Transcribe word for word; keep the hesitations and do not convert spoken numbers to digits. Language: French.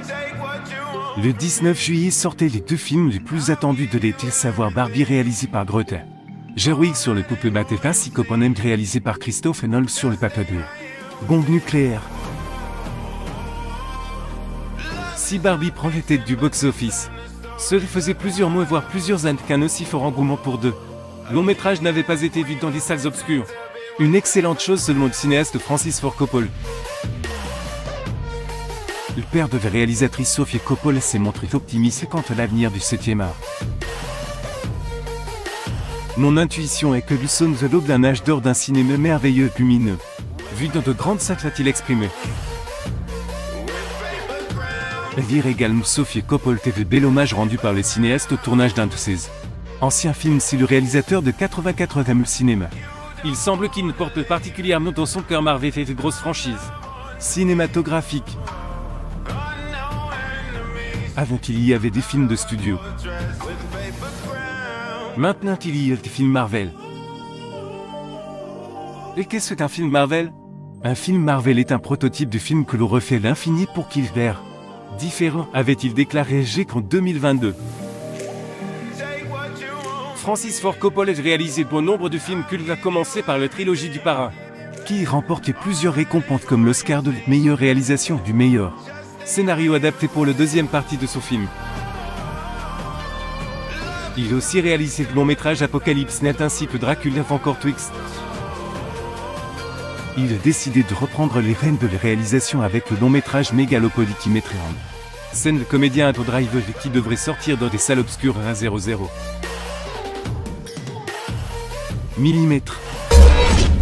Le dix-neuf juillet sortaient les deux films les plus attendus de l'été, savoir Barbie réalisé par Greta Gerwig sur le poupée Mattel ainsi qu'Oppenheimer réalisé par Christopher Nolan sur le papier. Bombe nucléaire. Si Barbie prend la tête du box-office, cela faisait plusieurs mois voire plusieurs années qu'un aussi fort engouement pour deux long métrage n'avait pas été vu dans des salles obscures. Une excellente chose selon le cinéaste Francis Ford Coppola. Le père de la réalisatrice Sofia Coppola s'est montré optimiste quant à l'avenir du septième art. Mon intuition est que nous sommes à l'aube d'un âge d'or d'un cinéma merveilleux et lumineux. Vu dans de grandes salles, a-t-il exprimé. À dire également Sofia Coppola était le bel hommage rendu par les cinéastes au tournage d'un de ses anciens films. Si le réalisateur de quatre-vingt-quatre aime le cinéma, il semble qu'il ne porte particulièrement dans son cœur Marvel et de grosses franchises cinématographiques. Avant il y avait des films de studio. Maintenant il y a des films Marvel. Et qu'est-ce qu'un film Marvel? Un film Marvel est un prototype de film que l'on refait à l'infini pour qu'il verre différent, avait-il déclaré G qu'en deux mille vingt-deux. Francis Ford Coppola a réalisé bon nombre de films cultes, à commencer par la trilogie du Parrain, qui remportait plusieurs récompenses comme l'Oscar de la meilleure réalisation du meilleur scénario adapté pour la deuxième partie de son film. Il a aussi réalisé le long métrage Apocalypse Net ainsi que Dracula encore Twix. Il a décidé de reprendre les rênes de la réalisation avec le long métrage Megalopolis qui mettrait en scène le comédien Adam Driver qui devrait sortir dans des salles obscures à zéro zéro millimètres.